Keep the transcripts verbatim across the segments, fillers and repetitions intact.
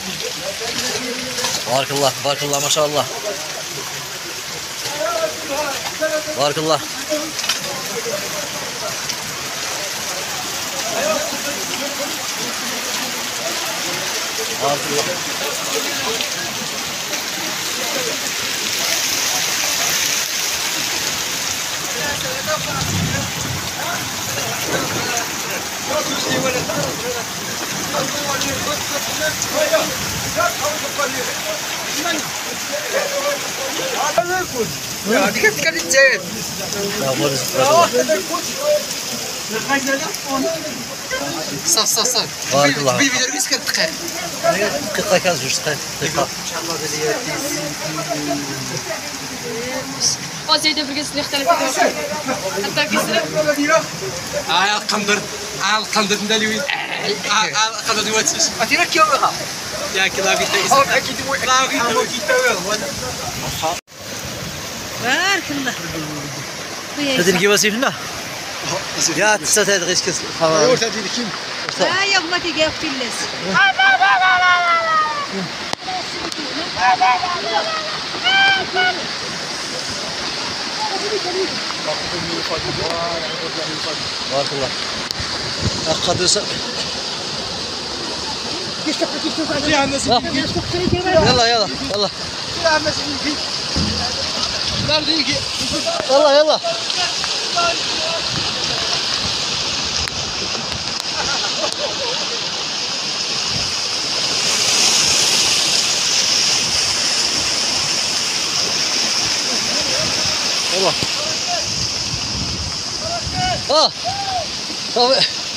بارك الله بارك الله ما شاء الله. بارك الله. بارك الله. هذيك تكلم زين. صف صف صف. بارك الله. في فيديو بس كدقيق. دقيقة كاز جوج دقائق دقيقة. ان شاء الله ديال وزيد بركز اللي اختلف حتى كسر. اه القندر اه القندر ندالي وين اه القندر دواتيش عرفتي راك كيوغا يا كذا بيت او اكيد مو لا غير بارك الله. هذه الكيواسي هنا يا تسات هذا غير كاس ايوا هذه كيم ها يا ما تيجي في اللاس. بارك الله. قدس يلا يلا يلا يلا يلا. يلا اه طب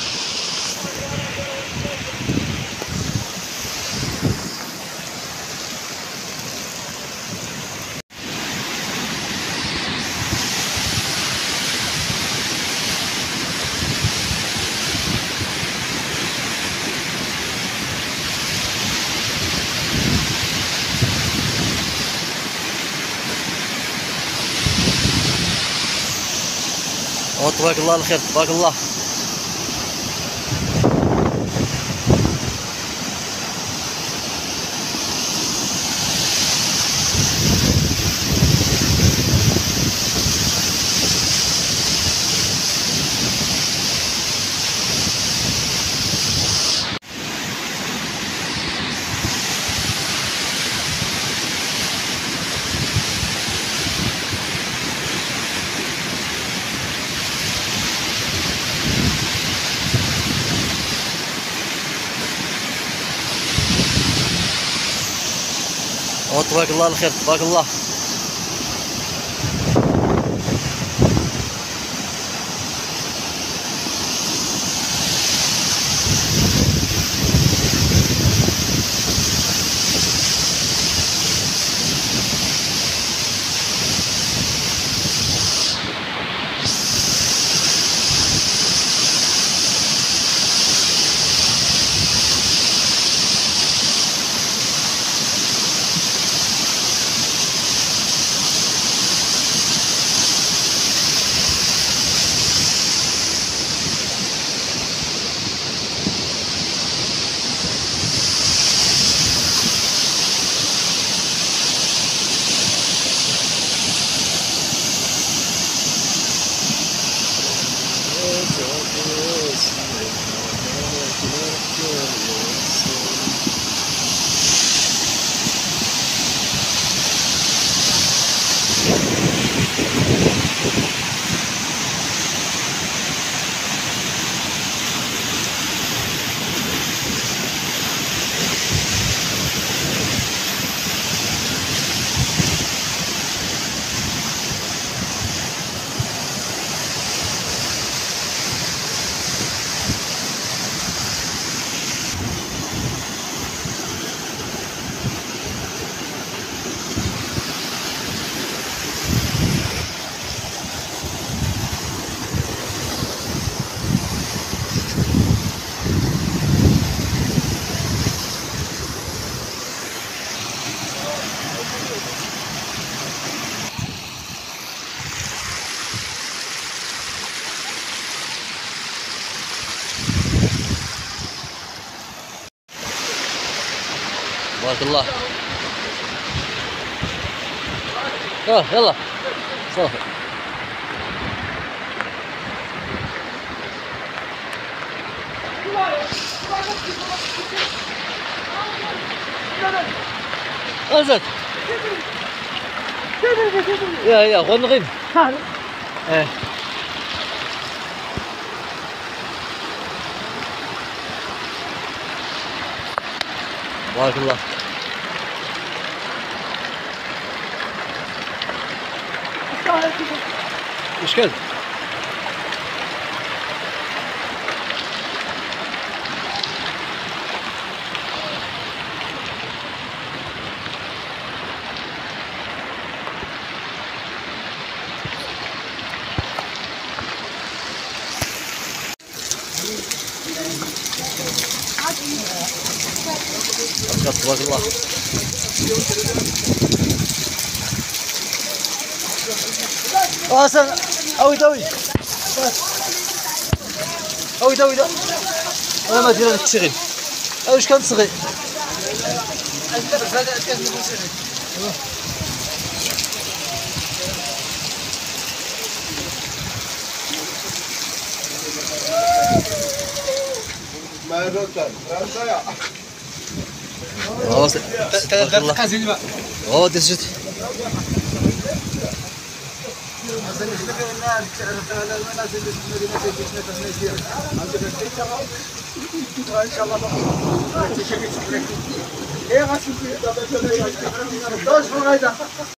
تبارك الله الخير تبارك الله. تبارك الله الخير تبارك الله. تبارك الله. اه يلا صافي. انزل يا يا غنغن. ايه تبارك الله. ايش كذا؟ تبارك الله. حسن اوي دوي اوي دوي ده انا ما دير تشغل واش كان صغير ما يروتر رانسايا خلاص تبارك الله. قازين اه دزت ان شاء الله